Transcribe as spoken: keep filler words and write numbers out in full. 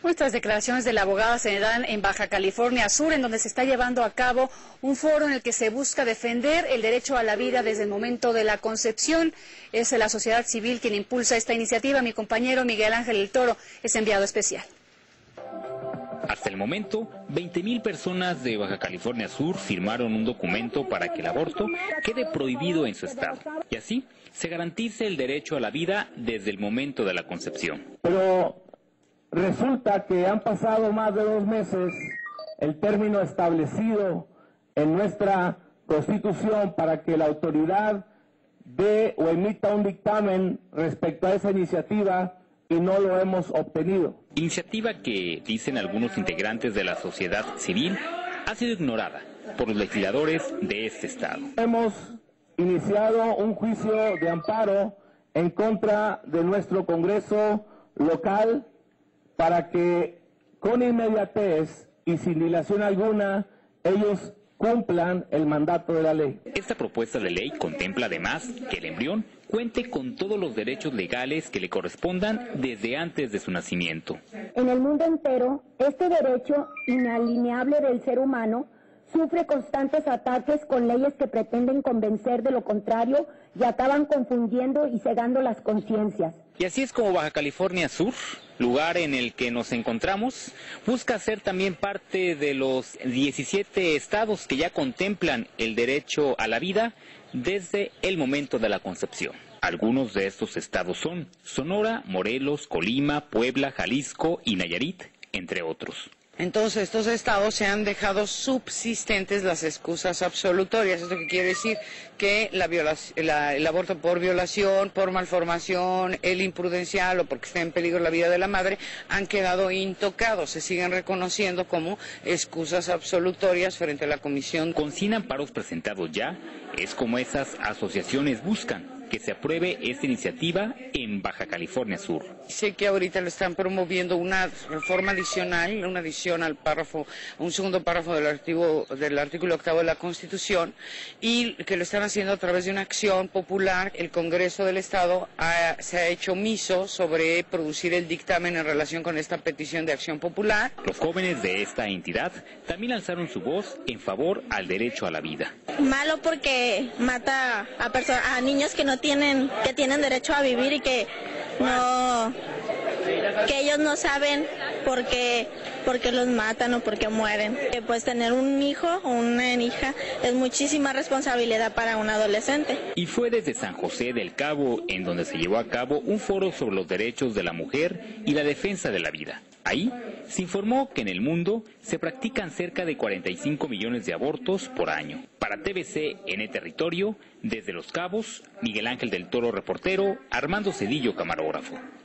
Estas declaraciones de la abogada se dan en Baja California Sur, en donde se está llevando a cabo un foro en el que se busca defender el derecho a la vida desde el momento de la concepción. Es la sociedad civil quien impulsa esta iniciativa. Mi compañero Miguel Ángel del Toro es enviado especial. Hasta el momento, veinte mil personas de Baja California Sur firmaron un documento para que el aborto quede prohibido en su estado. Y así se garantice el derecho a la vida desde el momento de la concepción. Pero resulta que han pasado más de dos meses, el término establecido en nuestra Constitución para que la autoridad dé o emita un dictamen respecto a esa iniciativa, y no lo hemos obtenido. Iniciativa que, dicen algunos integrantes de la sociedad civil, ha sido ignorada por los legisladores de este estado. Hemos iniciado un juicio de amparo en contra de nuestro Congreso local para que con inmediatez y sin dilación alguna ellos cumplan el mandato de la ley. Esta propuesta de ley contempla además que el embrión cuente con todos los derechos legales que le correspondan desde antes de su nacimiento. En el mundo entero, este derecho inalienable del ser humano sufre constantes ataques con leyes que pretenden convencer de lo contrario y acaban confundiendo y cegando las conciencias. Y así es como Baja California Sur, lugar en el que nos encontramos, busca ser también parte de los diecisiete estados que ya contemplan el derecho a la vida desde el momento de la concepción. Algunos de estos estados son Sonora, Morelos, Colima, Puebla, Jalisco y Nayarit, entre otros. Entonces, estos estados se han dejado subsistentes las excusas absolutorias. ¿Esto qué quiere decir? Que la la, el aborto por violación, por malformación, el imprudencial o porque está en peligro la vida de la madre, han quedado intocados. Se siguen reconociendo como excusas absolutorias frente a la comisión. Con cien amparos presentados ya, es como esas asociaciones buscan que se apruebe esta iniciativa en Baja California Sur. Sé que ahorita le están promoviendo una reforma adicional, una adición al párrafo, un segundo párrafo del artículo, del artículo octavo de la Constitución, y que lo están haciendo a través de una acción popular. El Congreso del Estado ha, se ha hecho omiso sobre producir el dictamen en relación con esta petición de acción popular. Los jóvenes de esta entidad también alzaron su voz en favor al derecho a la vida. Malo porque mata a personas, a niños que no tienen, que tienen derecho a vivir y que no, que ellos no saben por qué, por qué los matan o por qué mueren. Que pues tener un hijo o una hija es muchísima responsabilidad para un adolescente. Y fue desde San José del Cabo en donde se llevó a cabo un foro sobre los derechos de la mujer y la defensa de la vida. Ahí se informó que en el mundo se practican cerca de cuarenta y cinco millones de abortos por año. Para T V C N Territorio, desde Los Cabos, Miguel Ángel del Toro, reportero, Armando Cedillo, camarógrafo.